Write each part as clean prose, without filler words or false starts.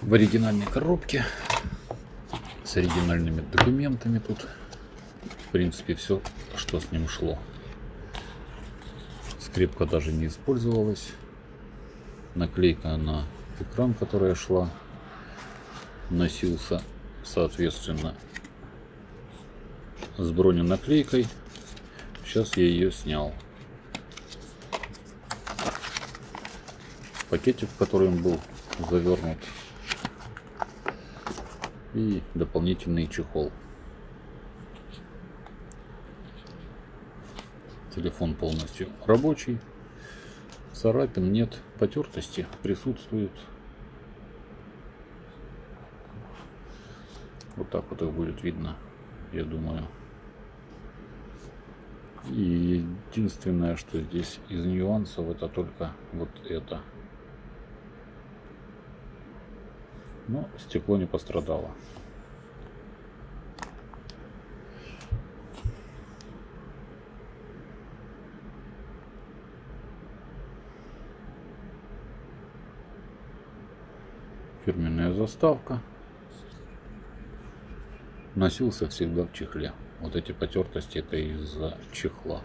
В оригинальной коробке с оригинальными документами. Тут в принципе все, что с ним шло. Скрепка даже не использовалась. Наклейка на экран, которая шла, носился соответственно с броненаклейкой. Сейчас я ее снял. Пакетик, в который он был завернут, и дополнительный чехол. Телефон полностью рабочий, царапин нет, потертости присутствуют. Вот так вот их будет видно, я думаю. И единственное, что здесь из нюансов, это только вот это. Но стекло не пострадало. Фирменная заставка. Носился всегда в чехле. Вот эти потертости — это из-за чехла.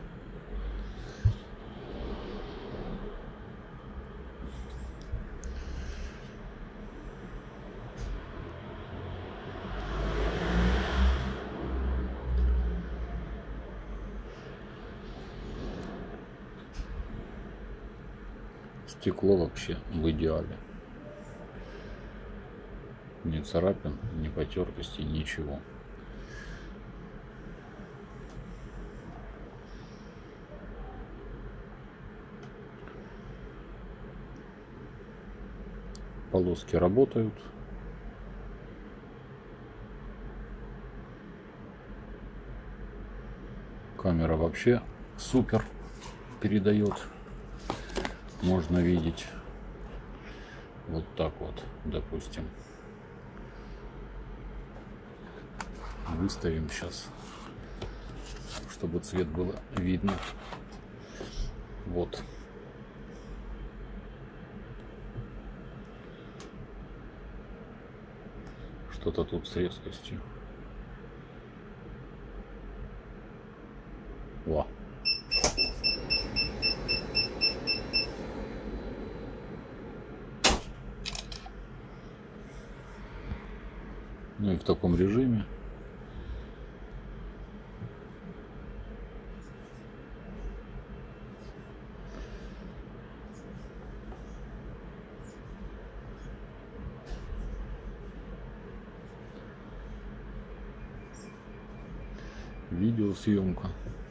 Стекло вообще в идеале. Ни царапин, ни потертостей, ничего. Полоски работают. Камера вообще супер передает. Можно видеть вот так вот, допустим. Выставим сейчас, чтобы цвет было видно. Вот. Что-то тут с резкостью. Во. Ну и в таком режиме. Видеосъемка.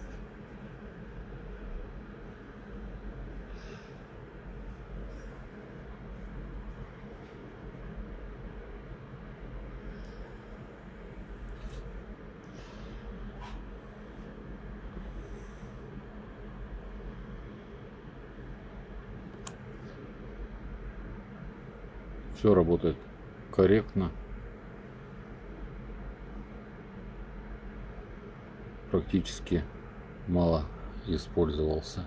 Все работает корректно. Практически мало использовался.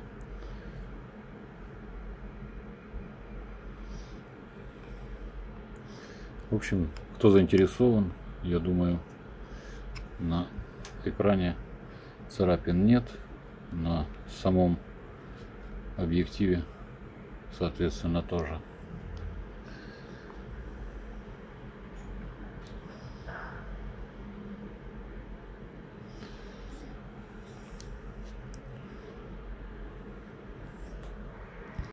В общем, кто заинтересован, я думаю, на экране царапин нет, на самом объективе, соответственно, тоже.